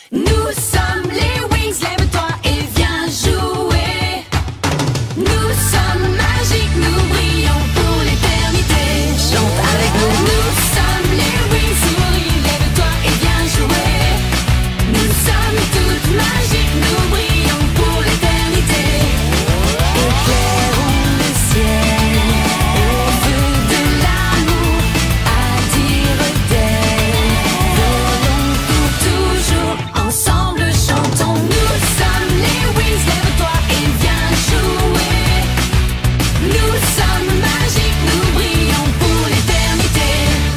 Nous sommes les Winx, lève-toi et viens jouer. Nous sommes magiques, nous brillons pour l'éternité. Chante avec nous. Nous sommes les Winx, souris, lève-toi et viens jouer. Nous sommes toutes magiques, nous brillons pour l'éternité. Éclairons le ciel au feu de l'amour, à dire des volons pour toujours. Ensemble chantons. Nous sommes les Winx, lève-toi et viens jouer. Nous sommes magiques, nous brillons pour l'éternité.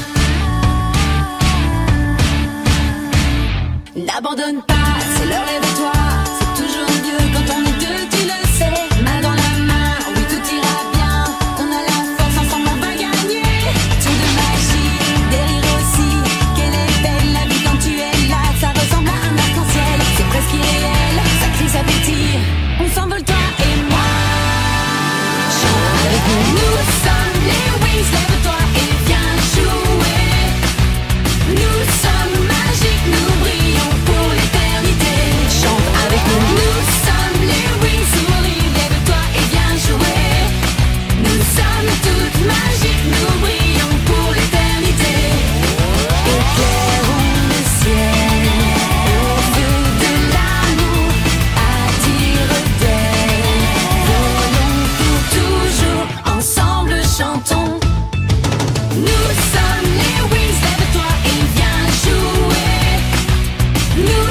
N'abandonne pas, c'est l'heure, lève-toi. C'est toujours mieux quand on est deux, tu le sais. Main dans la main, oui tout ira bien. On a la force, ensemble on va gagner. Tour de magie, des rires aussi. Quelle est belle la vie quand tu es là. Ça ressemble à un arc-en-ciel, c'est presque irréel. Ça crie, ça pétille, on s'envole toi et moi. Chante avec nous. Nous sommes les Winx, lève-toi et viens jouer. Nous sommes magiques, nous brillons pour l'éternité. Chante avec nous. Nous sommes les Winx, souris, lève-toi et viens jouer. Nous sommes toutes magiques, nous brillons pour l'éternité. Éclairons le ciel au feu de l'amour, à dire des volons pour toujours. Ensemble chantons. Nous sommes les Winx, lève-toi et viens jouer. Nous